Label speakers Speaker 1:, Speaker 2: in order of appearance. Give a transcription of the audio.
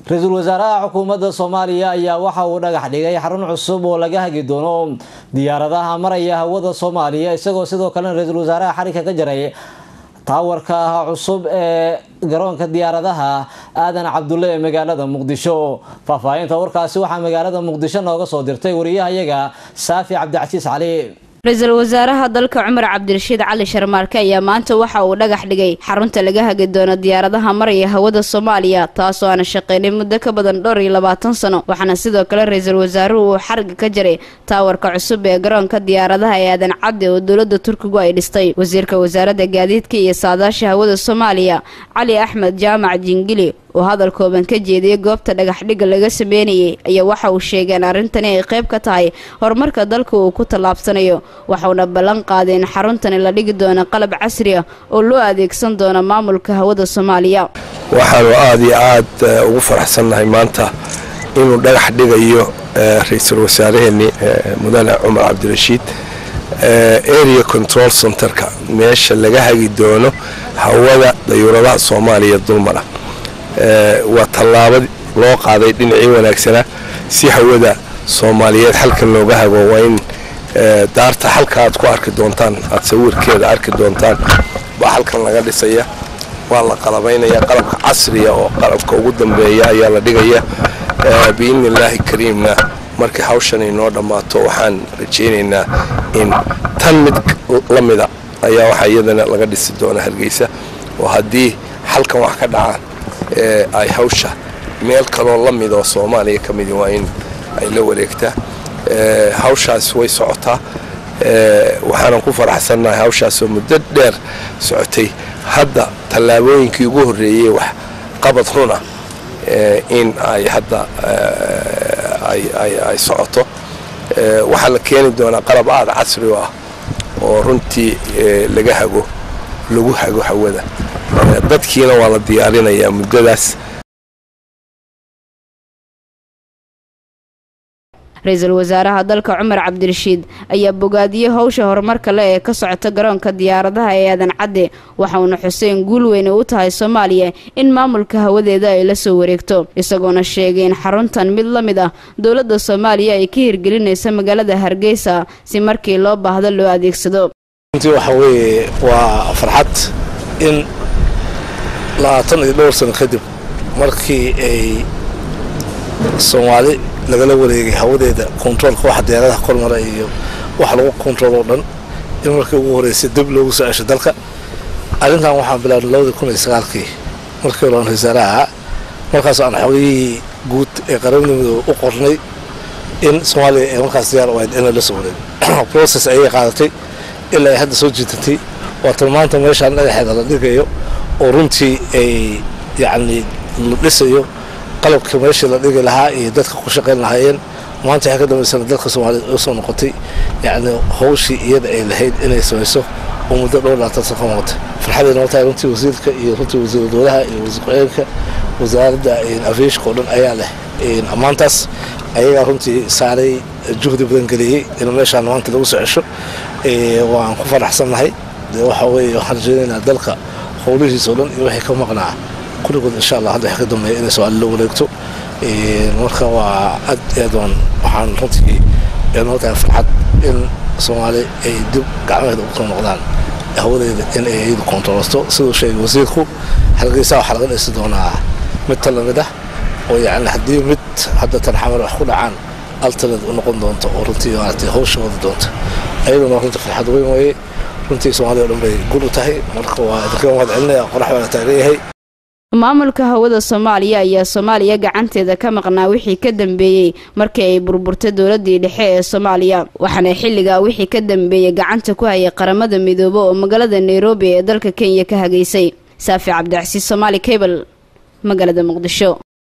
Speaker 1: رئيسul wasaaraha xukuumadda Soomaaliya ayaa waxa uu dhagax dhigay xarun cusub oo laga hagi doono diyaaradaha maraya hawada Soomaaliya isagoo sidoo kale rئيسul wasaaraha xarika ka jaray taawarka cusub ee garoonka diyaaradaha Aadan Cabdulle ee magaalada Muqdisho faahfaahinta warkaasi waxa magaalada Muqdisho nooga soo dirtay wariyahayaga Saafi Cabdicasiis Cali
Speaker 2: رئيسul wasaaraha dalka Cumar Cabdirashiid Cali Sharmaarke ayaa maanta waxa uu dhagax dhigay xarunta laga hagi doono diyaaradaha maraya hawada Soomaaliya taasoo aan shaqeynay muddo ka badan 22 sano waxaana sidoo kale rئيسul wasaaruhu uu xarga ka jaray taawarka cusub ee garoonka diyaaradaha ee Aadan Cabdi oo dawladda Turkigu ay dhistay wasiirka wasaaradda gaadiidka iyo saadaasha hawada Soomaaliya Cali Axmed Jaamac Jingili oo hadal kooban ka jeediyay goobta dhagax dhiga laga sameeyay ayaa waxa uu sheegay in arintani ay qayb ka tahay horumarka dalka uu ku talaabsanayo waxaana ballan qaadeen xaruntani la dhigi doono qalab casri ah oo loo adeegsan doono maamulka hawada Soomaaliya
Speaker 3: waxaanu aad ugu faraxsanahay maanta inuu dhagax dhigayo rئيسul wasaaraheeni mudane Cumar Cabdirashiid area control centerka meesha laga hagi doono hawada dayuuradaha Soomaaliya dulmara waa tallaabo loo qaaday dhinacii wanaagsana si hawada Soomaaliyeed halkan looga hago waa in daarta halka aad ku arki doontaan aad sawirkeeda arki doontaan baa halkan laga dhisaya waa la qalabaynaya qalabka casriga oo qalabka ugu dambeeya ayaa la dhigaya biidnillaahi kariimna markii hawshan inoo dhamaato waxaan rajaynaynaa in tan mid la mid ah ayaa waxa iyadana laga dhisi doona Hargeysa oo haddii halkan wax ka dhacaan ay hawsha meel kale oo la mid oo Soomaaliya ka mid waa in ay la wareegtaa hawshaas way socotaa waxaan ku faraxsanahay hawshaas oo muddo dheer socotay hadda tallaabooyinkii ugu horeeyay wax qabad runa in ay hadda ay socoto waxa la keeni doona qalab aad casri ah oo runtii lagu hago hawada dadkiina waa la diyaarinayaa muddadaas
Speaker 2: rئيسul wasaaraha dalka Cumar Cabdirashiid ayaa bogaadiyay hawsha horumarka leh ee ka socota garoonka diyaaradaha ee Aadan Cabdi waxaana Xuseen Guulweyne u tahay Soomaaliya in maamulka hawadeeda ay la soo wareegto isagoona sheegay in xaruntan mid la mid ah dawladda Soomaaliya ay ka hirgelinayso magaalada Hargeysa si markii loo baahdo loo adeegsado
Speaker 4: intii waxa weeye waa farxad in 22 sano kadib markii ay Soomaali lagala wareegay hawadeeda controlka waxa diyaaradaha kormara iyo wax lagu control dhan in markii ugu horeysay dib loogu soo cesho dalka arintan waxaan bilaabay 2009 markii loo wasaaraha markaas aan xogii guud ee qaranimada u qornay in Soomaaliya ay markaas diyaar u ahayd in la soo wareego process ay qaadatay ilaa hadda soo jiitay waa tilmaanta meeshaan dhagaxeeda la dhigayo oo runtii ay yani la dhisayo qalabka meesha la dhigi lahaa iyo dadka ku shaqeyn lahaayeen maanta waxa ka dambeeyay dalka Soomaaliya oo soo noqotay yani hawshii iyada ay lahayd inay samayso oo muddo dhowr laatan sano qabatay farxadina waa runtii wasiirka iyo runtii wasiirka dowladda iyo wasiirka wasaaradda aviation dhan ayaa leh amaantaas ayaga runtii saaray juhdi badan galiyay in meeshaan maanta lagu soo cesho waan ku faraxsanahay waxa weeye waxaan rajaynaynaa dalka howlihiisa dhan iyo wixii ka maqnaa kulligood insha Allah hadda waxa ka dambeeyay in Soomaaliya loo wareegto marka waa aad waxaan runtii inoo tahay farxad in Soomaaliya ay dib gacmaheeda u noqdaan hawadeeda in ay kontrolsto sidoo sheegay wasiirku Hargeysa waxa laga dhisi doonaa mid talamida oo yani haddii mid hadda tan xamar wax ku dhacaan alternate u noqon doonto oo runtii maartay hawshooda doonto ayaduna runtii farxad weyn way runtii Soomaaliya oo dhan bay guul u tahay marka waa dadka wada celinaya qorax wada taageeyahay
Speaker 2: maamulka hawada Soomaaliya ayaa Soomaaliya gacanteeda ka maqnaa wixii ka dambeeyay markii ay burburtay dawladii dhexe ee Soomaaliya waxaana xilliga wixii ka dambeeyay gacanta ku hayay qaramada midoobo oo magaalada Nairobi ee dalka Kenya ka hageysay Saafi Cabdicasiis Somali Cable magaalada Muqdisho.